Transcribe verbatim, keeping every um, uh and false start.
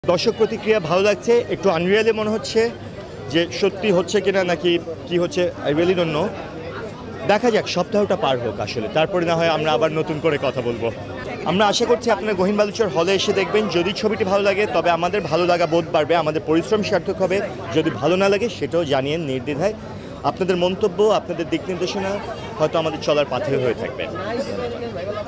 দর্শক প্রতিক্রিয়া ভালো লাগছে, একটু আনরিয়েলি মনে হচ্ছে যে সত্যি হচ্ছে কিনা নাকি কি হচ্ছে, আই রিয়েলি ডোন্ট নো। দেখা যাক, সপ্তাহটা পার হোক আসলে, তারপরে না হয় আমরা আবার নতুন করে কথা বলবো। আমরা আশা করছি আপনারা গহীন বালুচর হলে এসে দেখবেন। যদি ছবিটি ভালো লাগে তবে আমাদের ভালো লাগা বোধ বাড়বে, আমাদের পরিশ্রম সার্থক হবে। যদি ভালো না লাগে সেটাও জানিয়ে নির্দ্বিধায়। আপনাদের মন্তব্য, আপনাদের দিক নির্দেশনা হয়তো আমাদের চলার পাথে হয়ে থাকবে।